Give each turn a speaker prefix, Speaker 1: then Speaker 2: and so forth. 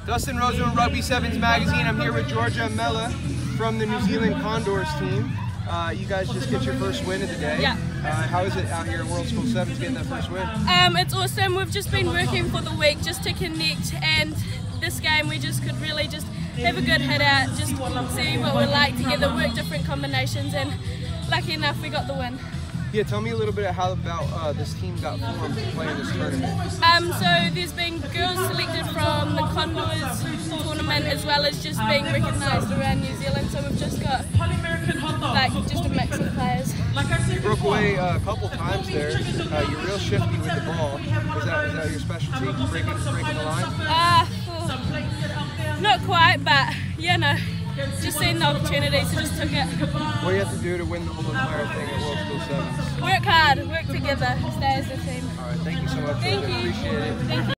Speaker 1: Dustin Rosen, World Rugby Sevens magazine. I'm here with JORJA MILLER from the New Zealand Condors team. You guys just get your first win of the day.
Speaker 2: Yeah.
Speaker 1: How is it out here at World School Sevens getting that first win?
Speaker 2: It's awesome. We've just been working for the week just to connect, and this game we just could really just have a good hit out, just see what we're like together, work different combinations, and lucky enough we got the win.
Speaker 1: Yeah, tell me a little bit how about this team got formed to play in this tournament.
Speaker 2: So there's been girls selected from the Condors tournament as well as just being recognised around New Zealand, so we've just got like just a mix of players.
Speaker 1: You broke away a couple times there. You're real shifty with the ball. Is that your specialty, breaking the line?
Speaker 2: Not quite, but yeah, no. Just seen the opportunity, so just took it.
Speaker 1: What do you have to do to win the whole entire thing at World School Sevens?
Speaker 2: Work hard, work together, stay as a team.
Speaker 1: All right, thank you so much.
Speaker 2: Thank you.
Speaker 1: Appreciate it.
Speaker 2: Thank you.